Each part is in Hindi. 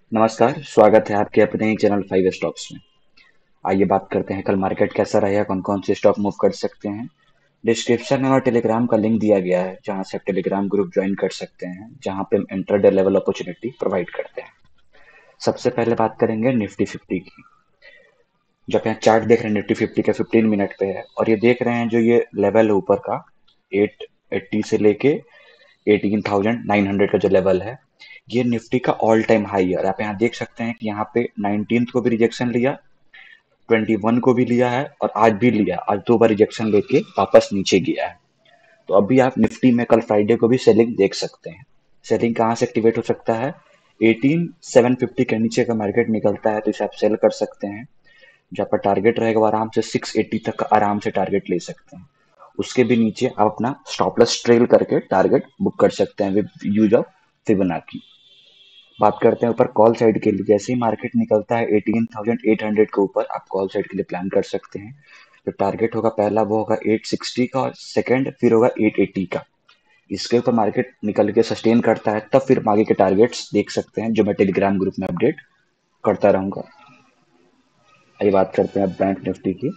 नमस्कार, स्वागत है आपके अपने ही चैनल 5 स्टॉक्स में। आइए बात करते हैं कल मार्केट कैसा रहेगा, कौन-कौन से स्टॉक मूव कर सकते हैं। डिस्क्रिप्शन में और टेलीग्राम का लिंक दिया गया है, जहां से आप टेलीग्राम ग्रुप ज्वाइन कर सकते हैं, जहां पे हम इंट्राडे लेवल अपॉर्चुनिटी प्रोवाइड करते हैं। सबसे पहले बात करेंगे निफ्टी 50 की। जब यहाँ चार्ट देख रहे हैं निफ्टी 50 का 15 मिनट पे है और ये देख रहे हैं जो ये लेवल है ऊपर का 880 से लेके 18,900 का जो लेवल है, ये निफ्टी का ऑल टाइम हाई है। और आप यहाँ देख सकते हैं कि यहाँ पे 19th को भी रिजेक्शन लिया, 21 को भी लिया है और आज भी लिया। आज दो बार रिजेक्शन लेके वापस नीचे गया है। तो अभी आप निफ्टी में कल फ्राइडे को भी सेलिंग देख सकते हैं। सेलिंग कहाँ से एक्टिवेट हो सकता है? 18,750 के नीचे का मार्केट निकलता है तो इसे आप सेल कर सकते हैं। जो आपका टारगेट रहेगा वो आराम से 680 तक आराम से टारगेट ले सकते हैं। उसके भी नीचे आप अपना स्टॉप लॉस ट्रेल करके टारगेट बुक कर सकते हैं विद यूज ऑफ फिबोनाची। बात करते हैं ऊपर कॉल साइड के लिए। जैसे ही मार्केट निकलता है 18,800 के ऊपर, आप कॉल साइड के लिए प्लान कर सकते हैं। जो टारगेट होगा पहला वो होगा 860 का और सेकंड फिर होगा 880 का। इसके ऊपर मार्केट निकल के सस्टेन करता है तब फिर आगे के टारगेट्स देख सकते हैं, जो मैं टेलीग्राम ग्रुप में अपडेट करता रहूंगा। आइए बात करते हैं अब बैंक निफ्टी की।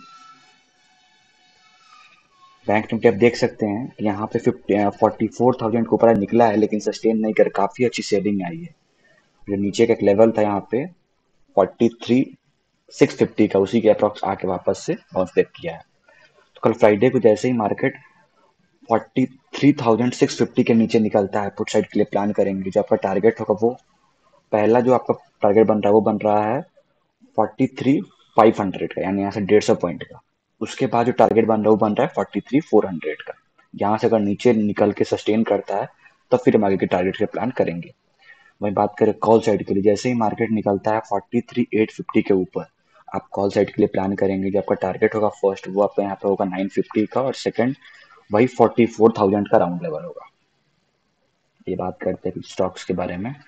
बैंक निफ्टी आप देख सकते हैं कि यहाँ पे 44,000 के ऊपर आज निकला है, लेकिन सस्टेन नहीं कर, काफी अच्छी सेलिंग आई है। जो नीचे का एक लेवल था यहाँ पे 43,650 का, उसी के अप्रॉक्स आके वापस से बाउंस बैक किया है। तो कल फ्राइडे को जैसे ही मार्केट 43,650 के नीचे निकलता है, पुट साइड के लिए प्लान करेंगे। जो आपका टारगेट होगा वो पहला जो आपका टारगेट बन रहा है वो बन रहा है 43,500 का, यानी यहाँ से 150 पॉइंट का। उसके बाद जो टारगेट बन रहा है वो बन रहा है 43,400 का। यहाँ से अगर नीचे निकल के सस्टेन करता है तब फिर हम आगे के टारगेट के प्लान करेंगे। वहीं बात करें कॉल साइड के लिए, जैसे ही मार्केट निकलता है 43,850 के ऊपर, आप कॉल साइड के लिए प्लान करेंगे। जो आपका टारगेट होगा फर्स्ट वो आपका यहाँ पे होगा 950 का और सेकंड वही 44,000 का राउंड लेवल होगा। ये बात करते हैं स्टॉक्स के बारे में।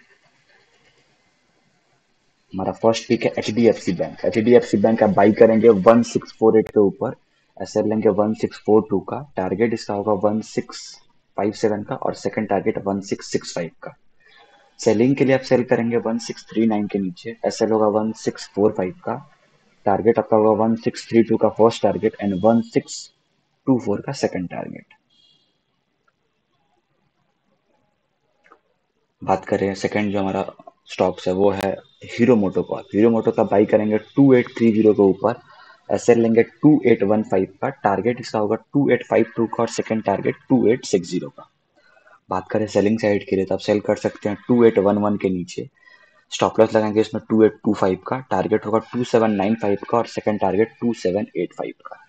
हमारा फर्स्ट पिक है एचडीएफसी बैंक। एचडीएफसी बैंक आप बाई करेंगे 1648 के ऊपर, एसएल लेंगे 1642 का, टारगेट इसका होगा 1657 का और सेकंड टारगेट 1665 का। सेलिंग के लिए आप सेल करेंगे 1639 के नीचे, एसएल होगा 1645 का, टारगेट आपका होगा 1632 का फर्स्ट टारगेट एंड 1624 का सेकंड टारगेट। बात करें सेकंड जो हमारा स्टॉक्स है वो है हीरो मोटोकॉर्प। हीरो मोटो का बाई करेंगे 2830 के ऊपर, एसएल लेंगे 2815 का, टारगेट इसका होगा 2852 का और सेकंड टारगेट 2860 का। बात करें सेलिंग साइड के लिए तो आप सेल कर सकते हैं 2811 के नीचे, स्टॉप लॉस लगाएंगे इसमें 2825 का, टारगेट होगा 2795 का और सेकंड टारगेट 2785 का।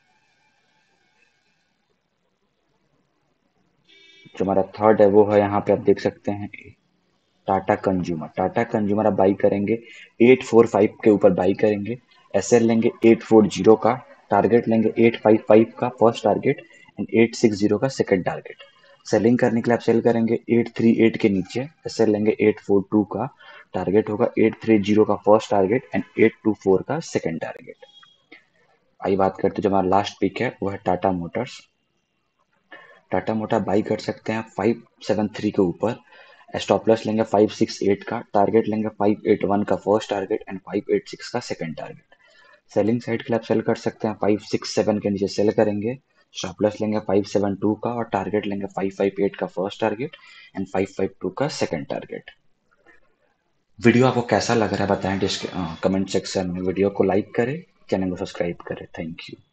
जो हमारा थर्ड है वो है यहाँ पे आप देख सकते हैं टाटा कंज्यूमर। टाटा कंज्यूमर आप बाई करेंगे 845 के ऊपर बाई करेंगे, एसएल लेंगे 840 का, टारगेट लेंगे 855 का फर्स्ट टारगेट एंड 860 का सेकंड टारगेट। सेलिंग करने के लिए आप सेल करेंगे 838 के नीचे, एसएल लेंगे 842 का, टारगेट होगा 830 का फर्स्ट टारगेट एंड 824 का सेकंड टारगेट। आइए बात करते हैं जो हमारा लास्ट पिक है वो है Tata motors. Tata motor buy कर सकते हैं 573 के ऊपर, स्टॉप लॉस लेंगे 568 का, टारगेट लेंगे 581 का फर्स्ट टारगेट एंड 586 का सेकंड टारगेट। सेलिंग साइड के लिए आप सेल कर सकते हैं 567 के नीचे सेल करेंगे, स्टॉप लॉस लेंगे 572 का और टारगेट लेंगे 558 का फर्स्ट टारगेट एंड 552 का सेकंड टारगेट। वीडियो आपको कैसा लग रहा है बताएं कमेंट सेक्शन में। वीडियो को लाइक करें, चैनल को सब्सक्राइब करें। Thank you.